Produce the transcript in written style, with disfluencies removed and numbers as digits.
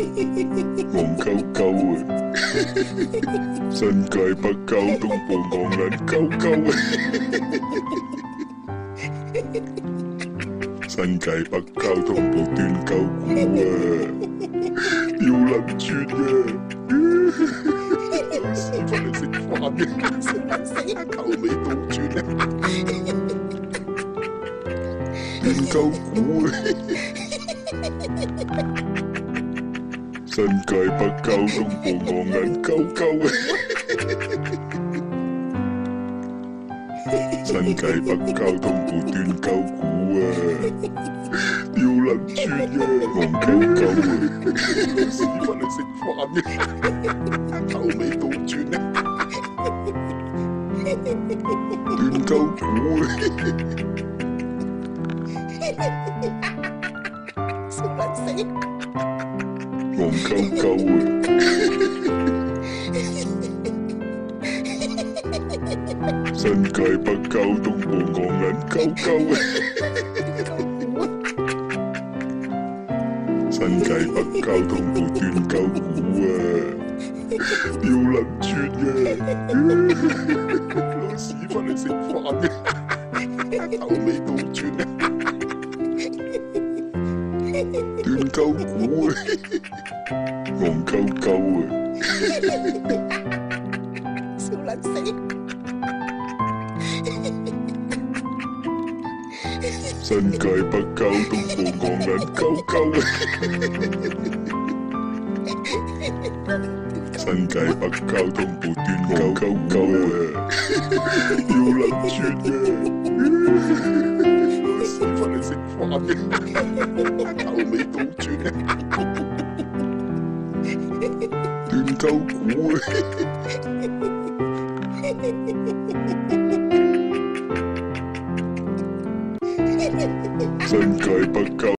戇鳩鳩啊！新界北交通部戇撚鳩鳩啊！新界北交通部斷鳩股啊！要撚轉啊！屎忽嚟食飯嘅，食撚死啊！頭尾倒轉啊！斷鳩股啊！新界北交通部戇撚鳩鳩啊！新界北交通部斷鳩股啊！要撚轉啊！戇鳩鳩啊！屎忽嚟食飯嘅，頭尾倒轉啊！斷鳩股啊！笑撚死！戇鳩鳩啊！新界北交通部戇撚鳩鳩啊！新界北交通部斷鳩股啊！要撚轉啊！攞屎忽嚟食飯嘅，頭尾倒轉啊！斷鳩股啊！戇鳩鳩啊！笑撚死！新界北交通部戇撚鳩鳩啊！新界北交通部斷鳩鳩啊！要撚轉啊！攞屎忽嚟食飯嘅，頭尾倒轉啊！斷鳩股啊！新界北交